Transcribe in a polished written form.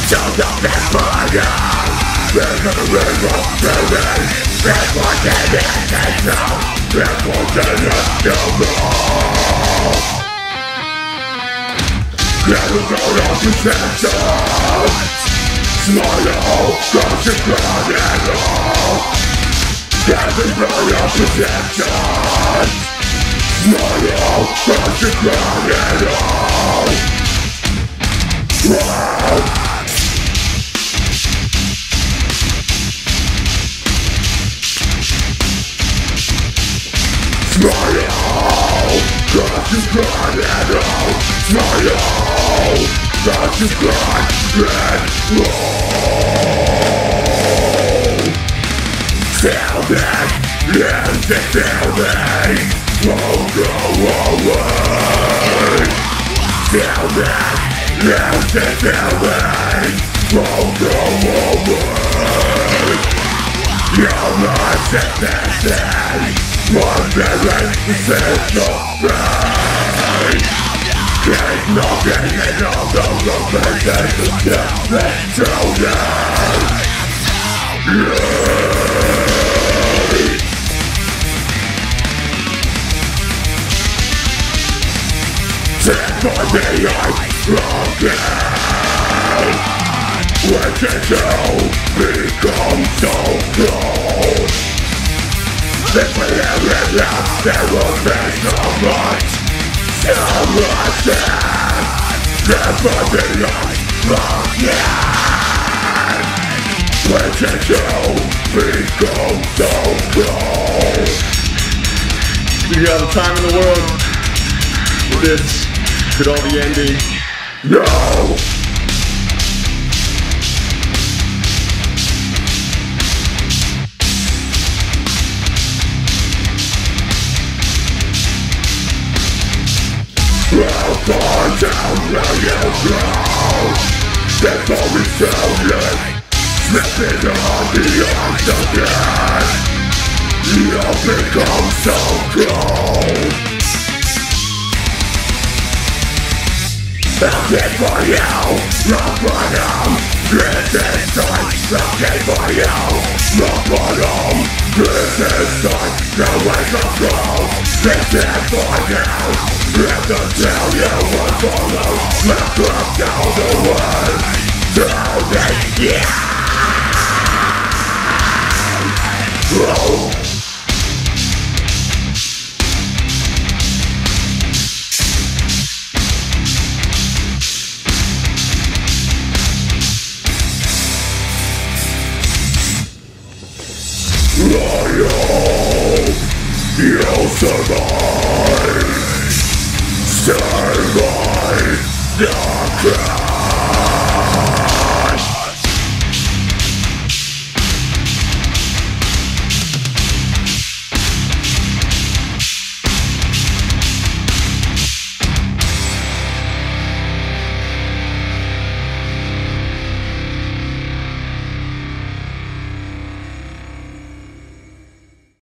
Don't know that fire. There's a river spilling. There's one that is now. There's one that is still wrong. Get us out of possession. Smile, cause you're crying out. Get us out of possession. Smile, cause you're crying out. Smile, cause you got it all. Smile, cause you got it all. Tell me, yes, tell me, won't go away. Tell me, yes, tell me, won't go away. You're not sickness. One million percent of pain. There's nothing in all the places that tell you. Take my day again. When did you become so cold? If we ever lost, there will be so much never be again. When did you become so cold? We got the time in the world. This could all be ending. No! How far down will you go? There's always someone slipping on the ice again. You'll become so cold. I'll get for you, rock bottom. This is time, I'll get for you, rock bottom. This is time, now wake up go. This is for you. Let them tell you what follows. Let them tell the world. Tell them, yeah. Oh. Lion, you'll survive. Survive the crowd.